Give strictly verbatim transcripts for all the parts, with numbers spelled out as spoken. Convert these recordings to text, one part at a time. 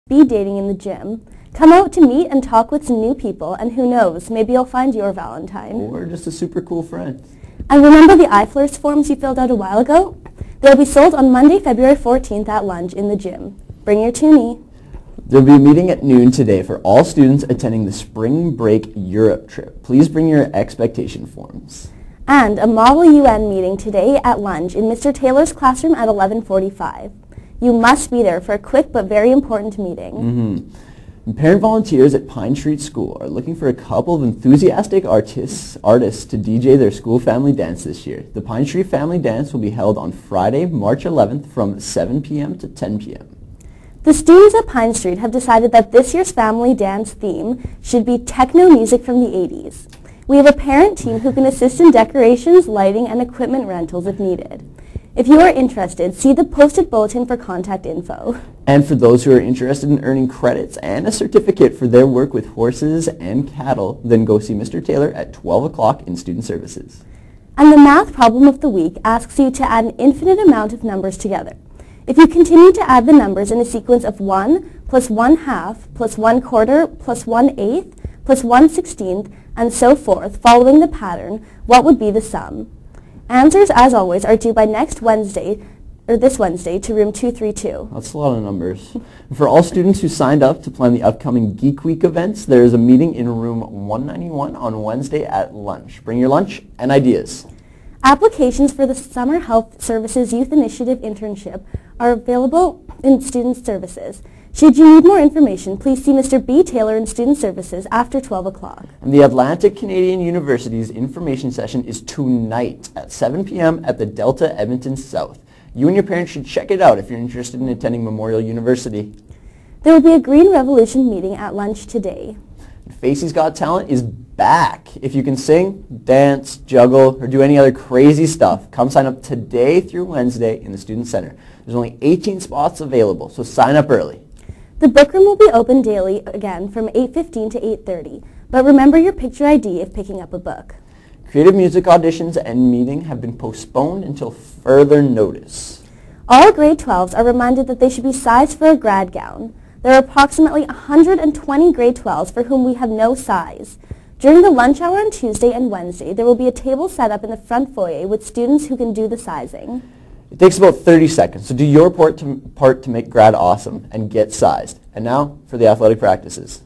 Be dating in the gym. Come out to meet and talk with some new people, and who knows, maybe you'll find your Valentine. Or just a super cool friend. And remember the iFlirts forms you filled out a while ago? They'll be sold on Monday, February fourteenth at lunch in the gym. Bring your toonie. There'll be a meeting at noon today for all students attending the Spring Break Europe trip. Please bring your expectation forms. And a Model U N meeting today at lunch in Mister Taylor's classroom at eleven forty-five. You must be there for a quick but very important meeting. Mm-hmm. Parent volunteers at Pine Street School are looking for a couple of enthusiastic artists, artists to D J their school family dance this year. The Pine Street Family Dance will be held on Friday, March eleventh from seven p m to ten p m The students at Pine Street have decided that this year's family dance theme should be techno music from the eighties. We have a parent team who can assist in decorations, lighting, and equipment rentals if needed. If you are interested, see the posted bulletin for contact info. And for those who are interested in earning credits and a certificate for their work with horses and cattle, then go see Mister Taylor at twelve o'clock in Student Services. And the math problem of the week asks you to add an infinite amount of numbers together. If you continue to add the numbers in a sequence of one plus one half plus one quarter plus one eighth plus one sixteenth and so forth following the pattern, what would be the sum? Answers, as always, are due by next Wednesday, or this Wednesday, to room two three two. That's a lot of numbers. For all students who signed up to plan the upcoming Geek Week events, there is a meeting in room one ninety-one on Wednesday at lunch. Bring your lunch and ideas. Applications for the Summer Health Services Youth Initiative internship are available in Student Services. Should you need more information, please see Mister B. Taylor in Student Services after twelve o'clock. And the Atlantic Canadian University's information session is tonight at seven p m at the Delta Edmonton South. You and your parents should check it out if you're interested in attending Memorial University. There will be a Green Revolution meeting at lunch today. Facey's Got Talent is back. If you can sing, dance, juggle, or do any other crazy stuff, come sign up today through Wednesday in the Student Center. There's only eighteen spots available, so sign up early. The book room will be open daily again from eight fifteen to eight thirty, but remember your picture I D if picking up a book. Creative music auditions and meeting have been postponed until further notice. All grade twelves are reminded that they should be sized for a grad gown. There are approximately one hundred twenty grade twelves for whom we have no size. During the lunch hour on Tuesday and Wednesday, there will be a table set up in the front foyer with students who can do the sizing. It takes about thirty seconds, so do your part to, part to make grad awesome and get sized. And now for the athletic practices.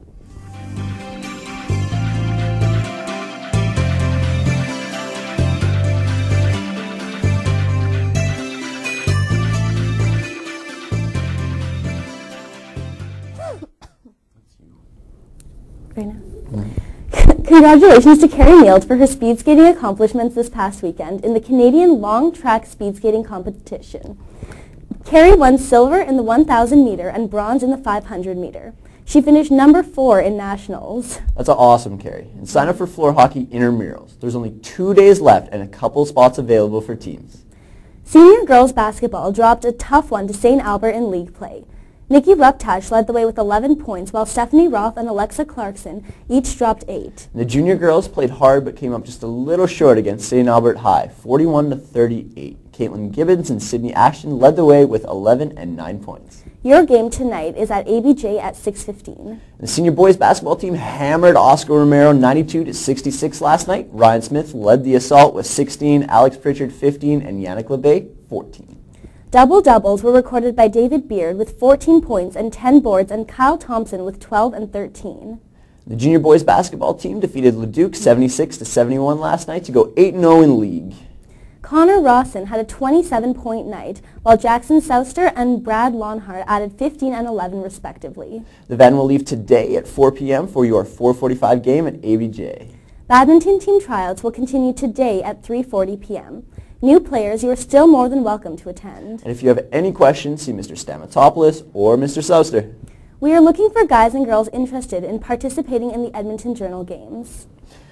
Right now. Mm. Congratulations to Carrie Neild for her speed skating accomplishments this past weekend in the Canadian long track speed skating competition. Carrie won silver in the one thousand meter and bronze in the five hundred meter. She finished number four in nationals. That's awesome, Carrie. And sign up for floor hockey intramurals. There's only two days left and a couple spots available for teams. Senior girls basketball dropped a tough one to Saint Albert in league play. Nikki Ruptash led the way with eleven points, while Stephanie Roth and Alexa Clarkson each dropped eight. The junior girls played hard but came up just a little short against Saint Albert High, forty-one to thirty-eight. Caitlin Gibbons and Sydney Ashton led the way with eleven and nine points. Your game tonight is at A B J at six fifteen. The senior boys basketball team hammered Oscar Romero ninety-two to sixty-six last night. Ryan Smith led the assault with sixteen, Alex Pritchard fifteen, and Yannick LeBay fourteen. Double-doubles were recorded by David Beard with fourteen points and ten boards, and Kyle Thompson with twelve and thirteen. The junior boys basketball team defeated Leduc seventy-six to seventy-one last night to go eight and oh in league. Connor Rawson had a twenty-seven point night, while Jackson Souster and Brad Lonhart added fifteen and eleven respectively. The van will leave today at four p m for your four forty-five game at A B J. Badminton team tryouts will continue today at three forty p m New players, you are still more than welcome to attend. And if you have any questions, see Mister Stamatopoulos or Mister Souster. We are looking for guys and girls interested in participating in the Edmonton Journal Games.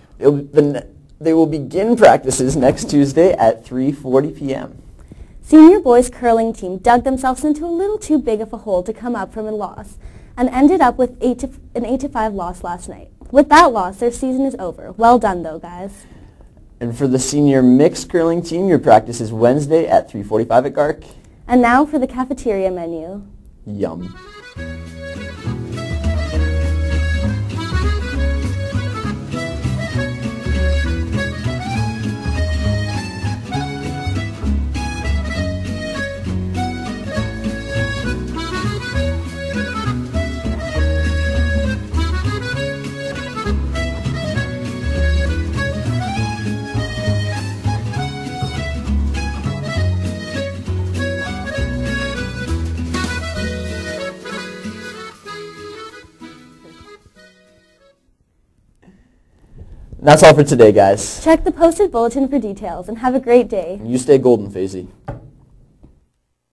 They will begin practices next Tuesday at three forty p m Senior boys curling team dug themselves into a little too big of a hole to come up from a loss and ended up with eight to, an eight to five loss last night. With that loss, their season is over. Well done, though, guys. And for the senior mixed curling team, your practice is Wednesday at three forty-five at Gark. And now for the cafeteria menu. Yum. And that's all for today, guys. Check the posted bulletin for details and have a great day. And you stay golden, Facey.